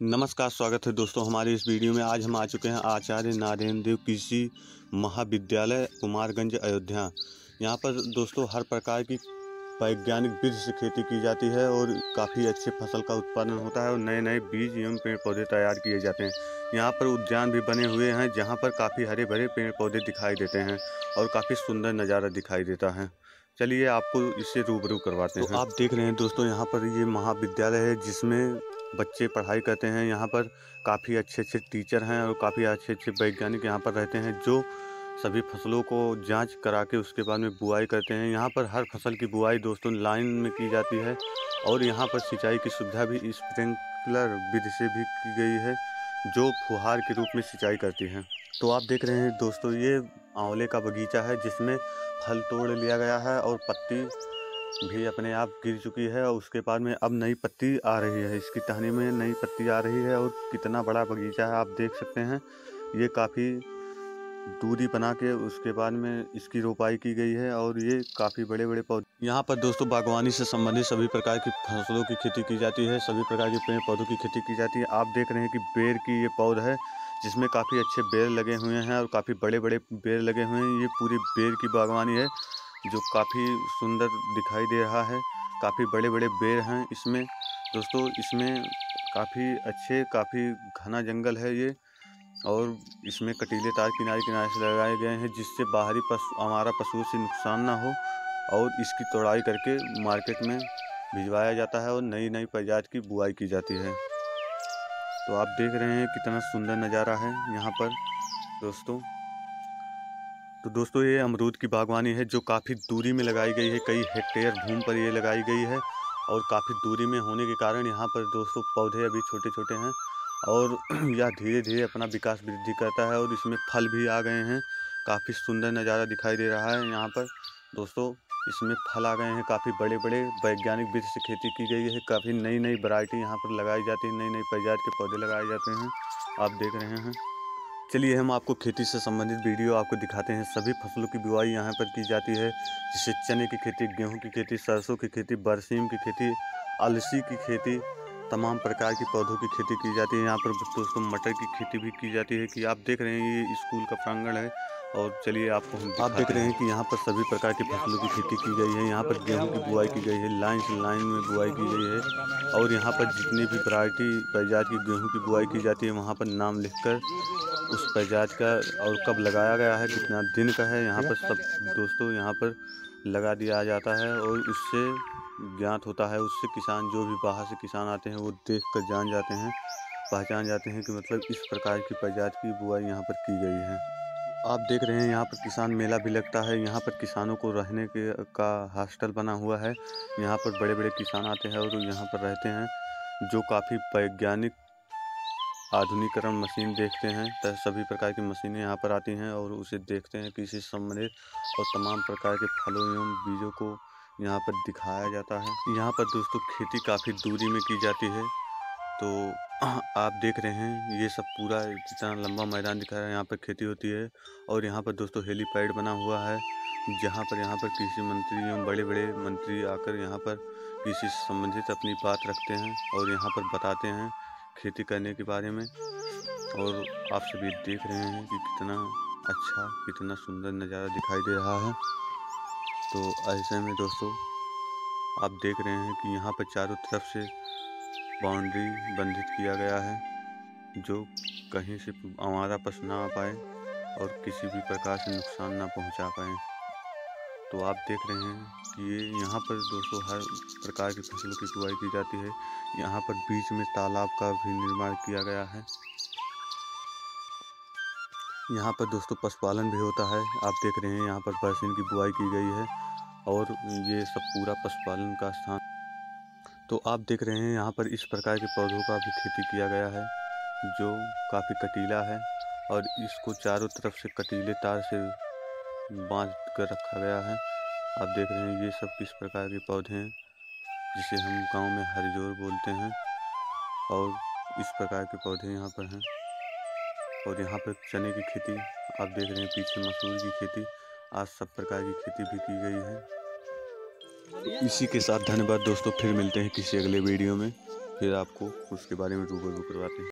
नमस्कार, स्वागत है दोस्तों हमारे इस वीडियो में। आज हम आ चुके हैं आचार्य नारायण देव कृषि महाविद्यालय कुमारगंज अयोध्या। यहाँ पर दोस्तों हर प्रकार की वैज्ञानिक विधि से खेती की जाती है और काफ़ी अच्छे फसल का उत्पादन होता है और नए नए बीज एवं पेड़ पौधे तैयार किए जाते हैं। यहाँ पर उद्यान भी बने हुए हैं जहाँ पर काफ़ी हरे भरे पेड़ पौधे दिखाई देते हैं और काफ़ी सुंदर नज़ारा दिखाई देता है। चलिए आपको इससे रूबरू करवाते हैं। तो आप देख रहे हैं दोस्तों यहाँ पर ये महाविद्यालय है जिसमें बच्चे पढ़ाई करते हैं। यहाँ पर काफ़ी अच्छे अच्छे टीचर हैं और काफ़ी अच्छे अच्छे वैज्ञानिक यहाँ पर रहते हैं जो सभी फसलों को जांच करा के उसके बाद में बुआई करते हैं। यहाँ पर हर फसल की बुआई दोस्तों लाइन में की जाती है और यहाँ पर सिंचाई की सुविधा भी स्प्रिंकलर विधि से भी की गई है जो फुहार के रूप में सिंचाई करती है। तो आप देख रहे हैं दोस्तों ये आंवले का बगीचा है जिसमें फल तोड़ लिया गया है और पत्ती भी अपने आप गिर चुकी है और उसके बाद में अब नई पत्ती आ रही है। इसकी टहनी में नई पत्ती आ रही है और कितना बड़ा बगीचा है आप देख सकते हैं। ये काफ़ी दूरी बना के उसके बाद में इसकी रोपाई की गई है और ये काफ़ी बड़े बड़े पौधे। यहाँ पर दोस्तों बागवानी से संबंधित सभी प्रकार की फसलों की खेती की जाती है, सभी प्रकार के पेड़ पौधों की खेती की जाती है। आप देख रहे हैं कि बेर की ये पौधा है जिसमें काफ़ी अच्छे बेर लगे हुए हैं और काफ़ी बड़े बड़े बेर लगे हुए हैं। ये पूरी बेर की बागवानी है जो काफ़ी सुंदर दिखाई दे रहा है। काफ़ी बड़े बड़े बेर हैं इसमें दोस्तों। इसमें काफ़ी घना जंगल है ये और इसमें कटीले तार किनारे किनारे से लगाए गए हैं जिससे बाहरी हमारा पशुओं से नुकसान ना हो और इसकी तोड़ाई करके मार्केट में भिजवाया जाता है और नई नई प्रजाति की बुआई की जाती है। तो आप देख रहे हैं कितना सुंदर नज़ारा है यहाँ पर दोस्तों। तो दोस्तों ये अमरूद की बागवानी है जो काफ़ी दूरी में लगाई गई है, कई हेक्टेयर भूमि पर ये लगाई गई है और काफ़ी दूरी में होने के कारण यहाँ पर दोस्तों पौधे अभी छोटे छोटे हैं और यह धीरे धीरे अपना विकास वृद्धि करता है और इसमें फल भी आ गए हैं। काफ़ी सुंदर नज़ारा दिखाई दे रहा है यहाँ पर दोस्तों। इसमें फल आ गए हैं, काफ़ी बड़े बड़े वैज्ञानिक विधि से खेती की गई है। काफ़ी नई नई वैरायटी यहाँ पर लगाई जाती है, नई नई प्रजाति के पौधे लगाए जाते हैं आप देख रहे हैं। चलिए हम आपको खेती से संबंधित वीडियो आपको दिखाते हैं। सभी फसलों की बुआई यहाँ पर की जाती है जैसे चने की खेती, गेहूं की खेती, सरसों की खेती, बरसीम की खेती, अलसी की खेती, तमाम प्रकार के पौधों की खेती की जाती है। यहाँ पर दोस्तों मटर की खेती भी की जाती है कि आप देख रहे हैं ये स्कूल का प्रांगण है और चलिए आपको हम आप देख रहे हैं कि यहाँ पर सभी प्रकार की फसलों की खेती की गई है। यहाँ पर गेहूँ की बुआई की गई है, लाइन से लाइन में बुआई की गई है और यहाँ पर जितनी भी वैरायटी प्रजाति की गेहूँ की बुआई की जाती है वहाँ पर नाम लिखकर उस प्रजाति का और कब लगाया गया है, कितना दिन का है, यहाँ पर सब दोस्तों यहाँ पर लगा दिया जाता है और उससे ज्ञात होता है। उससे किसान जो भी बाहर से किसान आते हैं वो देख कर जान जाते हैं, पहचान जाते हैं कि मतलब इस प्रकार की प्रजाति की बुआई यहाँ पर की गई है। आप देख रहे हैं यहाँ पर किसान मेला भी लगता है। यहाँ पर किसानों को रहने का हॉस्टल बना हुआ है। यहाँ पर बड़े बड़े किसान आते हैं और यहाँ पर रहते हैं जो काफ़ी वैज्ञानिक आधुनिकीकरण मशीन देखते हैं। तो सभी प्रकार की मशीनें यहाँ पर आती हैं और उसे देखते हैं कृषि से संबंधित और तमाम प्रकार के फलों एवं बीजों को यहाँ पर दिखाया जाता है। यहाँ पर दोस्तों खेती काफ़ी दूरी में की जाती है। तो आप देख रहे हैं ये सब पूरा जितना लंबा मैदान दिखा रहा है यहाँ पर खेती होती है और यहाँ पर दोस्तों हेलीपैड बना हुआ है जहाँ पर कृषि मंत्री एवं बड़े बड़े मंत्री आकर यहाँ पर कृषि से संबंधित अपनी बात रखते हैं और यहाँ पर बताते हैं खेती करने के बारे में। और आप सभी देख रहे हैं कि कितना अच्छा कितना सुंदर नज़ारा दिखाई दे रहा है। तो ऐसे में दोस्तों आप देख रहे हैं कि यहाँ पर चारों तरफ से बाउंड्री बंधित किया गया है जो कहीं से हमारा पशु ना आ पाए और किसी भी प्रकार से नुकसान ना पहुँचा पाए। तो आप देख रहे हैं कि ये यहाँ पर दोस्तों हर प्रकार की फसलों की बुआई की जाती है। यहाँ पर बीच में तालाब का भी निर्माण किया गया है। यहाँ पर दोस्तों पशुपालन भी होता है। आप देख रहे हैं यहाँ पर बरसीम की बुआई की गई है और ये सब पूरा पशुपालन का स्थान। तो आप देख रहे हैं यहाँ पर इस प्रकार के पौधों का भी खेती किया गया है जो काफ़ी कटीला है और इसको चारों तरफ से कटीले तार से बांध कर रखा गया है। आप देख रहे हैं ये सब किस प्रकार के पौधे हैं जिसे हम गांव में हरिजोर बोलते हैं और इस प्रकार के पौधे यहाँ पर हैं। और यहाँ पर चने की खेती आप देख रहे हैं, पीछे मसूर की खेती, आज सब प्रकार की खेती भी की गई है। इसी के साथ धन्यवाद दोस्तों, फिर मिलते हैं किसी अगले वीडियो में। फिर आपको उसके बारे में रूबरू करवाते हैं।